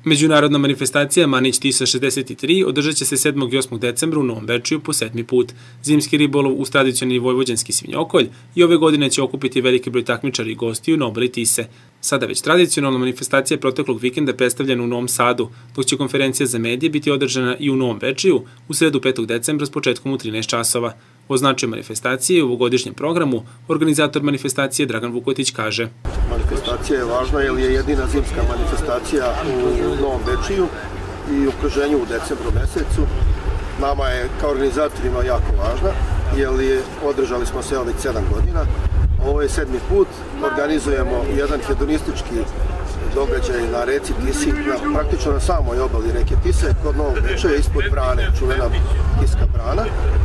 Međunarodna manifestacija Manić Tisa 63 održat će se 7. i 8. decembra u Novom Bečeju po 7. put. Zimski ribolov uz tradicionalni vojvođanski svinjokolj i ove godine će okupiti veliki broj takmičara i gostiju na obali Tise. Sada već tradicionalna manifestacija proteklog vikenda predstavljena u Novom Sadu, dok će konferencija za medije biti održana i u Novom Bečeju u sredu 5. decembra s početkom u 13 časova. O značaju manifestacije i ovogodišnjem programu organizator manifestacije Dragan Vukotić kaže: Manifestacija je važna jer je jedina zimska manifestacija u Novom Bečeju i okruženju u decembru mesecu. Nama je kao organizatorima jako važna jer održali smo se već 7 godina. Ovo je 7. put, organizujemo jedan hedonistički događaj na reci Tisi, praktično na samoj obali reke Tise, kod Novog Bečeja, ispod brane, čuvena Tiska brana.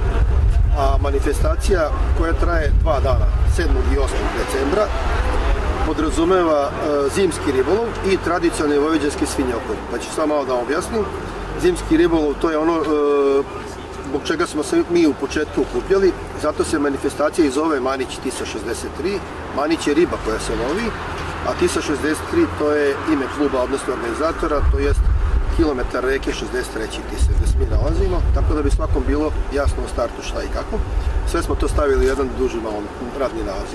A manifestacija koja traje 2 dana, 7. i 8. decembra, podrazumeva zimski ribolov i tradicionalni vojvođanski svinjokolj. Pa ću samo malo da objasnim. Zimski ribolov, to je ono zbog čega smo se mi u početku okupljali, zato se manifestacija i zove Manić Tisa 63. Manić je riba koja se lovi, a Tisa 63 to je ime kluba, odnosno organizatora, to jest kilometar reke 63. Tise, gde se mi nalazimo, tako da bi svakom bilo jasno u startu šta i kako. Sve smo to stavili u jedan duži malo radni naziv.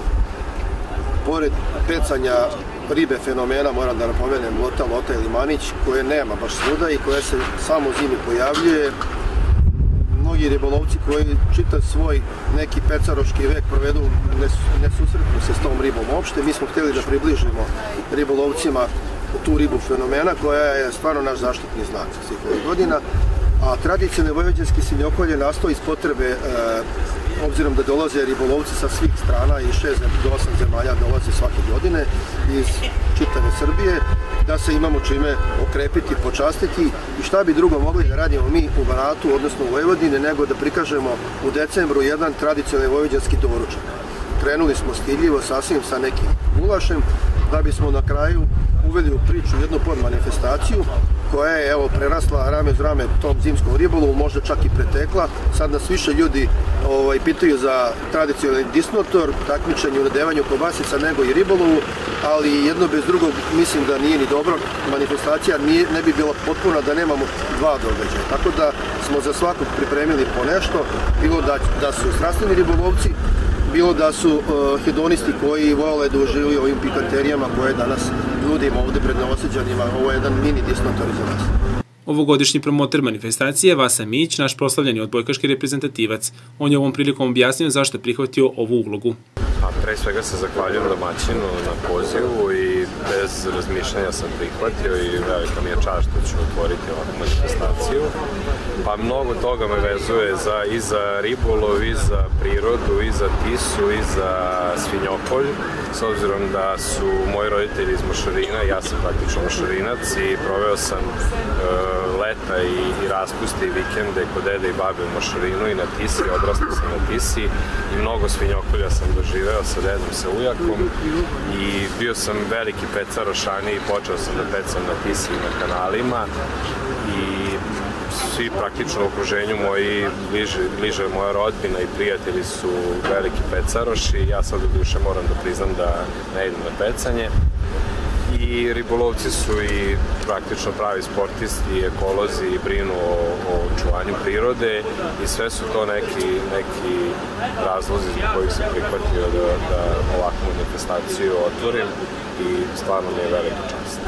Pored pecanja ribe fenomena, moram da napomenem lota ili manić, koje nema baš svuda i koje se samo zimi pojavljuje. Mnogi ribolovci koji čitav svoj neki pecaroški vek provedu ne susretnu se s tom ribom uopšte. Mi smo htjeli da približimo ribolovcima tu ribu fenomena koja je stvarno naš zaštitni znak svih ovih godina. A tradicionalni vojvođanski svinjokolj nastao iz potrebe, obzirom da dolaze ribolovci sa svih strana i 6 do 8 zemalja dolaze svake godine iz čitave Srbije, da se imamo čime okrepiti, počastiti i šta bi drugo mogli da radimo mi u Banatu, odnosno u Vojvodini, nego da prikažemo u decembru jedan tradicionalni vojvođanski doručak. Krenuli smo stiljivo, sasvim sa nekim gulašem, da bismo na kraju uveli u priču jednu podmanifestaciju koja je prerasla rame uz rame tom zimskom ribolovu, možda čak i pretekla. Sad nas više ljudi pitaju za tradicionalni disnotor, takmičenje u nadevanju kobasica nego i ribolovu, ali jedno bez drugog mislim da nije ni dobro. Manifestacija ne bi bila potpuna da nemamo 2 događaja. Tako da smo za svakog pripremili po nešto, bilo da su strastveni ribolovci, bilo da su hedonisti koji vole da uživaju ovim pikanterijama koje danas nudimo ovde pred Novosađanima. Ovo je jedan mini disnotor za nas. Ovogodišnji promoter manifestacije Vasa Mić, naš proslavljeni odbojkaški reprezentativac. On je ovom prilikom objasnio zašto je prihvatio ovu ulogu. Pre svega se zahvaljujem domaćinu na pozivu i bez razmišljanja sam prihvatio i velika mi je čast što ću otvoriti ovakvu manifestaciju. Pa mnogo toga me vezuje i za ribolov, i za prirodu, i za Tisu, i za svinjokolj. S obzirom da su moji roditelji iz Mošarina, ja sam praktično Mošarinac i proveo sam leta i raspuste i vikende kod dede i babe u Mošarinu i na Tisi, odrastao sam na Tisi i mnogo svinjokolja sam doživeo sa dedom, sa ujakom i bio sam veliki pecar ošani i počeo sam da pecam na Tisi i na kanalima i svi praktično u okruženju moji, bliže moja rodbina i prijatelji su veliki pecaroši. Ja sad u duše moram da priznam da ne idem na pecanje. I ribolovci su i praktično pravi sportisti, ekolozi i brinu o očuvanju prirode i sve su to neki razlozi zbog kojih sam prihvatio da ovakvu manifestaciju otvorim i stvarno mi je velika čast.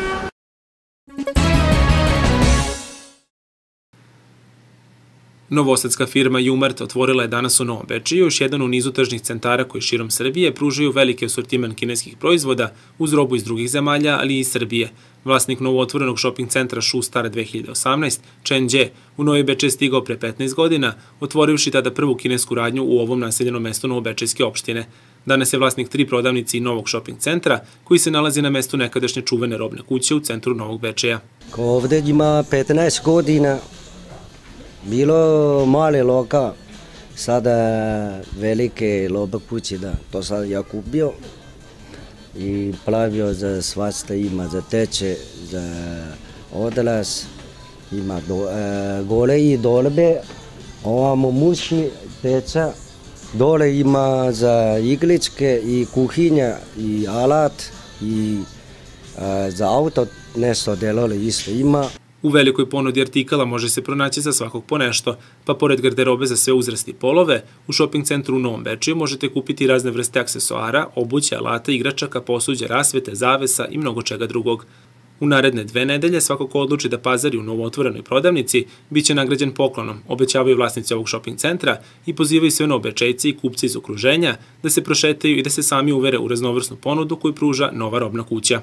Novosadska firma Jumart otvorila je danas u Novom Bečeju još jedan u nizu tržnih centara koji širom Srbije pružaju veliki asortiman kineskih proizvoda uz robu iz drugih zemalja, ali i iz Srbije. Vlasnik novootvorenog shopping centra Shoe Star 2018, Chen Jie, u Novi Bečej je stigao pre 15 godina, otvorivši tada prvu kinesku radnju u ovom naseljenom mestu Novobečejske opštine. Danas je vlasnik 3 prodavnice i novog shopping centra koji se nalazi na mestu nekadašnje čuvene robne kuće u centru Novog Bečeja. Ovde ima 15 godina. Bilo male loka, sada velike lobe kuće, da, to sad ja kupio i plavio za svašta, ima za teče, za odlaz, ima gole i dolbe, ovamo mušni teca, dole ima za igličke i kuhinja i alat i Za auto nešto delove isto ima. U velikoj ponudi artikala može se pronaći za svakog po nešto, pa pored garderobe za sve uzrasti i polove, u shopping centru u Novom Bečeju možete kupiti razne vrste aksesoara, obuće, alata, igračaka, posuđa, rasvete, zavesa i mnogo čega drugog. U naredne 2 nedelje svako ko odluči da pazari u novootvorenoj prodavnici biće nagrađen poklonom, obećavaju vlasnici ovog shopping centra i pozivaju sve Novobečejci i kupci iz okruženja da se prošetaju i da se sami uvere u raznovrsnu ponudu koju pruža nova robna kuća.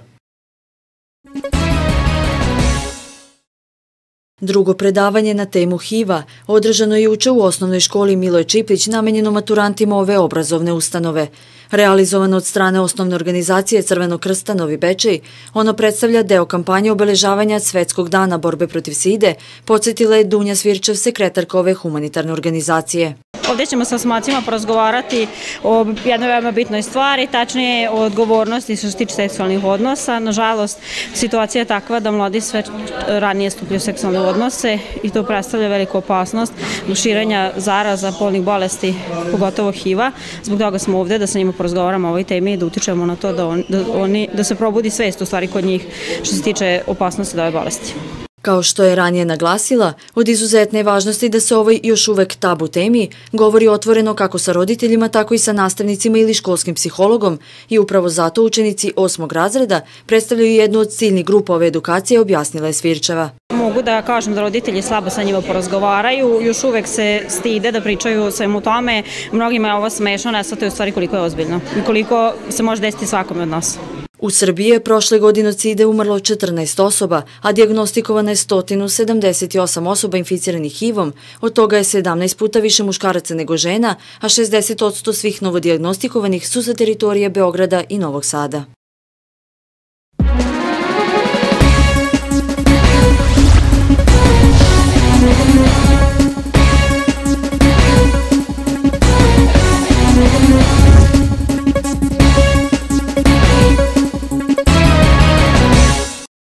Drugo predavanje na temu HIV-a održano je juče u osnovnoj školi Miloje Čiplić namenjeno maturantima ove obrazovne ustanove. Realizovano od strane osnovne organizacije Crvenog krsta Novi Bečej, ono predstavlja deo kampanje obeležavanja Svetskog dana borbe protiv side, podsjetila je Dunja Svirčev, sekretarka ove humanitarne organizacije. Ovdje ćemo sa osmacima porazgovarati o jednoj veoma bitnoj stvari, tačnije o odgovornosti što se tiče seksualnih odnosa. Nažalost, situacija je takva da mladi sve ranije stupljaju seksualne odnose i to predstavlja veliku opasnost do širenja zaraza, polnih bolesti, pogotovo HIV-a. Zbog toga smo ovdje da sa njima porazgovaramo o ovoj temi i da utičemo na to da se probudi svest u stvari kod njih što se tiče opasnosti od ove bolesti. Kao što je ranije naglasila, od izuzetne važnosti da se ovoj još uvek tabu temi govori otvoreno kako sa roditeljima, tako i sa nastavnicima ili školskim psihologom i upravo zato učenici 8. razreda predstavljaju jednu od ciljnih grupa ove edukacije, objasnila je Svirčeva. Mogu da kažem da roditelji slabo sa njima porazgovaraju, još uvek se stide da pričaju o svemu tome, mnogima je ovo smešno, ne shvataju u stvari koliko je ozbiljno i koliko se može desiti svakome od nas. U Srbiji je prošle godine od side umrlo 14 osoba, a dijagnostikovano je 178 osoba inficiranih HIV-om, od toga je 17 puta više muškaraca nego žena, a 60% svih novodijagnostikovanih su sa teritorije Beograda i Novog Sada.